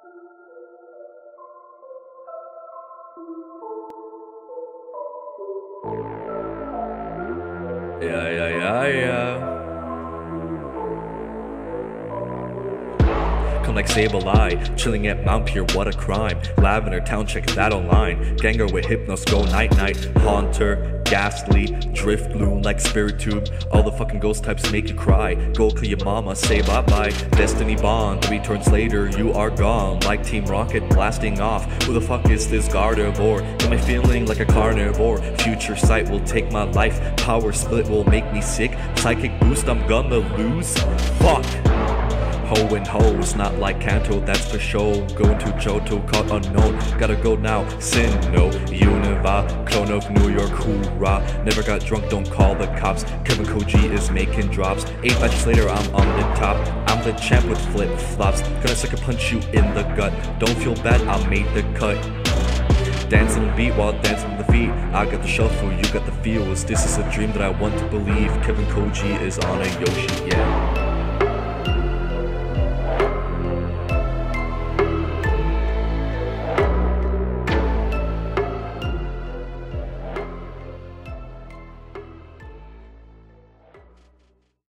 Yeah. Come like Sableye, chilling at Mount Pier, what a crime. Lavender Town, check that online. Ganger with Hypnos, go night night. Haunter, Ghastly, Drift Gloom like Spirit Tube. All the fucking ghost types make you cry. Go kill your mama, say bye bye. Destiny Bond, 3 turns later, you are gone. Like Team Rocket blasting off. Who the fuck is this Gardevoir? Am I feeling like a carnivore? Future sight will take my life. Power split will make me sick. Psychic boost, I'm gonna lose. Fuck. Ho and hoes, not like Kanto, that's for show. Going to Johto, caught unknown. Gotta go now, sin, no. Univa, clone of New York, hoorah. Never got drunk, don't call the cops. Kevin Koji is making drops. 8 matches later, I'm on the top. I'm the champ with flip flops. Gonna sucker punch you in the gut. Don't feel bad, I made the cut. Dancing the beat while dancing the feet. I got the shuffle, you got the feels. This is a dream that I want to believe. Kevin Koji is on a Yoshi, yeah.